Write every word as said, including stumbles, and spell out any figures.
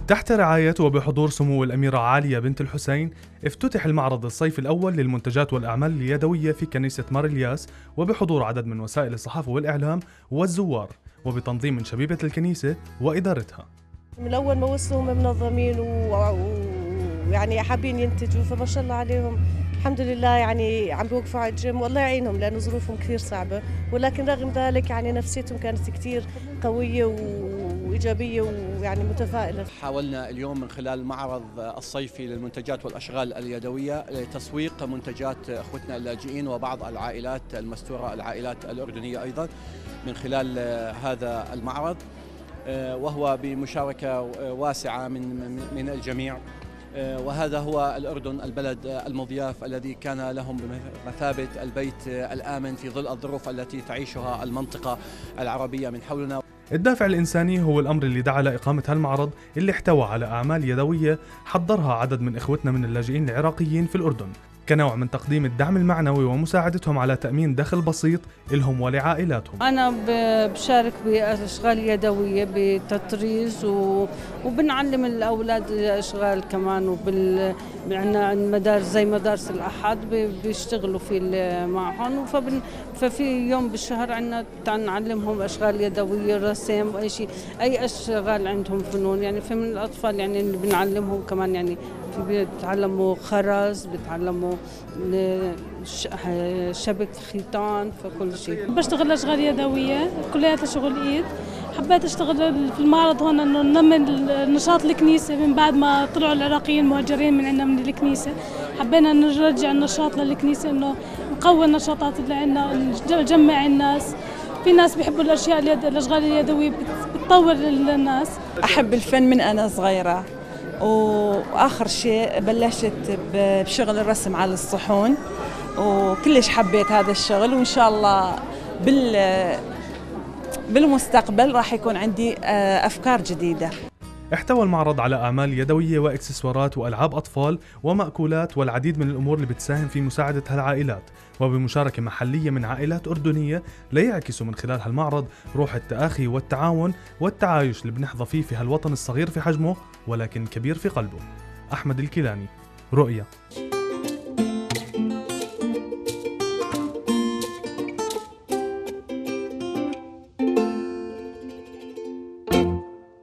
تحت رعاية وبحضور سمو الأميرة عالية بنت الحسين افتتح المعرض الصيفي الأول للمنتجات والأعمال اليدوية في كنيسة مار الياس، وبحضور عدد من وسائل الصحافة والإعلام والزوار، وبتنظيم من شبيبة الكنيسة وإدارتها. من أول ما وصلوا هم منظمين ويعني حابين ينتجوا، فما شاء الله عليهم الحمد لله. يعني عم بيوقفوا على الجيم والله يعينهم لأنه ظروفهم كثير صعبة، ولكن رغم ذلك يعني نفسيتهم كانت كثير قوية وإيجابية ويعني متفائلة. حاولنا اليوم من خلال المعرض الصيفي للمنتجات والأشغال اليدوية لتسويق منتجات أخوتنا اللاجئين وبعض العائلات المستورة، العائلات الأردنية أيضا، من خلال هذا المعرض، وهو بمشاركة واسعة من من الجميع. وهذا هو الأردن البلد المضياف الذي كان لهم بمثابة البيت الآمن في ظل الظروف التي تعيشها المنطقة العربية من حولنا. الدافع الإنساني هو الأمر اللي دعا لإقامة هالمعرض اللي احتوى على أعمال يدوية حضرها عدد من إخوتنا من اللاجئين العراقيين في الأردن، كنوع من تقديم الدعم المعنوي ومساعدتهم على تأمين دخل بسيط لهم ولعائلاتهم. أنا بشارك بأشغال يدوية بتطريز وبنعلم الأولاد أشغال كمان، وبال عندنا مدارس زي مدارس الأحد بيشتغلوا في معهم، فبن ففي يوم بالشهر عندنا نعلمهم أشغال يدوية، رسم وأي شيء، أي أشغال عندهم فنون يعني. فمن الأطفال يعني اللي بنعلمهم كمان يعني بيتعلموا خرز، بيتعلموا شبك خيطان، فكل شيء. بشتغل أشغال يدوية كلياتها شغل إيد. حبيت أشتغل في المعرض هون إنه ننمي نشاط الكنيسة من بعد ما طلعوا العراقيين مهاجرين من عندنا من الكنيسة. حبينا نرجع النشاط للكنيسة، إنه نقوي النشاطات اللي عندنا، نجمع الناس. في ناس بيحبوا الأشياء اليد... الأشغال اليدوية بتطور الناس. أحب الفن من أنا صغيرة، وآخر شيء بلشت بشغل الرسم على الصحون، وكلش حبيت هذا الشغل، وإن شاء الله بال بالمستقبل راح يكون عندي أفكار جديدة. احتوى المعرض على أعمال يدوية وإكسسوارات وألعاب أطفال ومأكولات والعديد من الأمور اللي بتساهم في مساعدة هالعائلات، وبمشاركة محلية من عائلات أردنية ليعكسوا من خلال هالمعرض روح التآخي والتعاون والتعايش اللي بنحظى فيه في هالوطن الصغير في حجمه ولكن كبير في قلبه. أحمد الكيلاني، رؤية.